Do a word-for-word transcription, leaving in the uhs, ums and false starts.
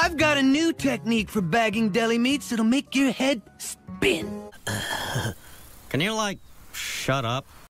I've got a new technique for bagging deli meats that'll make your head spin. Can you, like, shut up?